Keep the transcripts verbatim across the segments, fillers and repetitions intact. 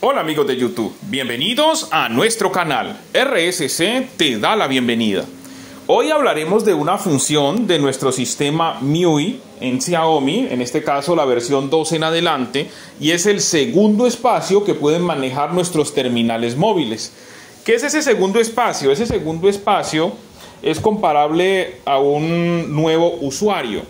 Hola amigos de YouTube, bienvenidos a nuestro canal. R S C te da la bienvenida. Hoy hablaremos de una función de nuestro sistema M I U I en Xiaomi, en este caso la versión doce en adelante, y es el segundo espacio que pueden manejar nuestros terminales móviles. ¿Qué es ese segundo espacio? Ese segundo espacio es comparable a un nuevo usuario,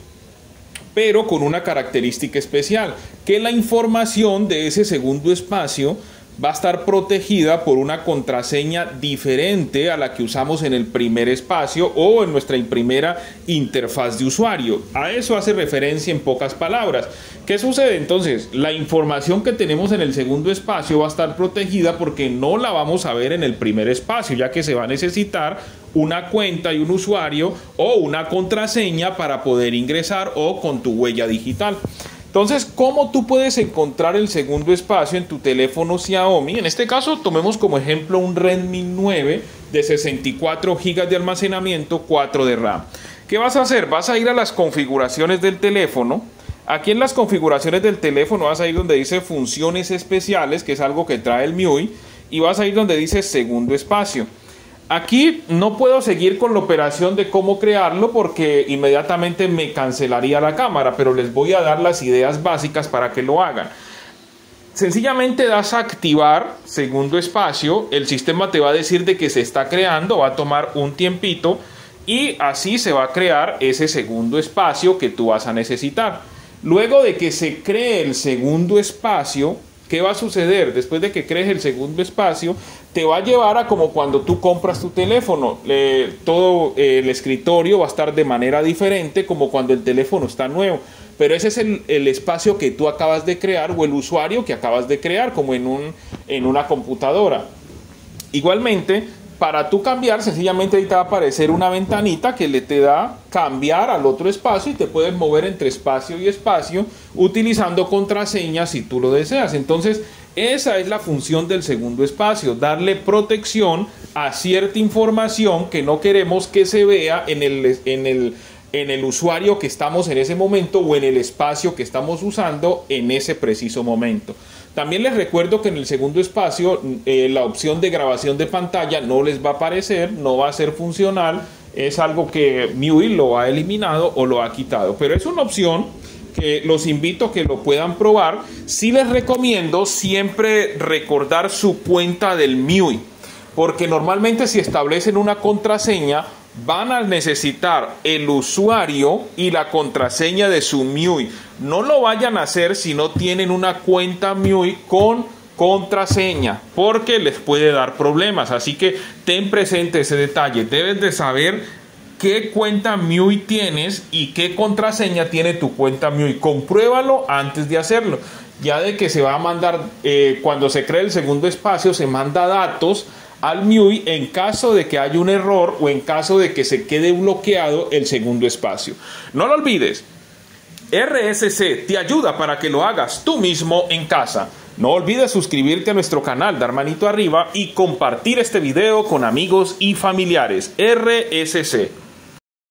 pero con una característica especial, que la información de ese segundo espacio va a estar protegida por una contraseña diferente a la que usamos en el primer espacio o en nuestra primera interfaz de usuario. A eso hace referencia en pocas palabras. ¿Qué sucede entonces? La información que tenemos en el segundo espacio va a estar protegida porque no la vamos a ver en el primer espacio, ya que se va a necesitar una cuenta y un usuario o una contraseña para poder ingresar o con tu huella digital. Entonces, ¿cómo tú puedes encontrar el segundo espacio en tu teléfono Xiaomi? En este caso, tomemos como ejemplo un Redmi nueve de sesenta y cuatro gigas de almacenamiento, cuatro de RAM. ¿Qué vas a hacer? Vas a ir a las configuraciones del teléfono. Aquí en las configuraciones del teléfono vas a ir donde dice funciones especiales, que es algo que trae el M I U I, y vas a ir donde dice segundo espacio. Aquí no puedo seguir con la operación de cómo crearlo porque inmediatamente me cancelaría la cámara, pero les voy a dar las ideas básicas para que lo hagan. Sencillamente das a activar segundo espacio, el sistema te va a decir de que se está creando, va a tomar un tiempito y así se va a crear ese segundo espacio que tú vas a necesitar. Luego de que se cree el segundo espacio, ¿qué va a suceder? Después de que crees el segundo espacio, te va a llevar a como cuando tú compras tu teléfono. Eh, todo eh, el escritorio va a estar de manera diferente como cuando el teléfono está nuevo. Pero ese es el, el espacio que tú acabas de crear o el usuario que acabas de crear, como en, un, en una computadora. Igualmente, para tú cambiar, sencillamente ahí te va a aparecer una ventanita que le te da cambiar al otro espacio y te puedes mover entre espacio y espacio utilizando contraseñas si tú lo deseas. Entonces, esa es la función del segundo espacio, darle protección a cierta información que no queremos que se vea en el, en el, en el usuario que estamos en ese momento o en el espacio que estamos usando en ese preciso momento. También les recuerdo que en el segundo espacio eh, la opción de grabación de pantalla no les va a aparecer, no va a ser funcional, es algo que M I U I lo ha eliminado o lo ha quitado, pero es una opción que los invito a que lo puedan probar. Sí les recomiendo siempre recordar su cuenta del M I U I, porque normalmente si establecen una contraseña van a necesitar el usuario y la contraseña de su M I U I. No lo vayan a hacer si no tienen una cuenta M I U I con contraseña, porque les puede dar problemas. Así que ten presente ese detalle. Debes de saber qué cuenta M I U I tienes y qué contraseña tiene tu cuenta M I U I. Compruébalo antes de hacerlo. Ya de que se va a mandar, eh, cuando se cree el segundo espacio, se manda datos al M I U I en caso de que haya un error o en caso de que se quede bloqueado el segundo espacio. No lo olvides, R S C te ayuda para que lo hagas tú mismo en casa. No olvides suscribirte a nuestro canal, dar manito arriba y compartir este video con amigos y familiares. R S C.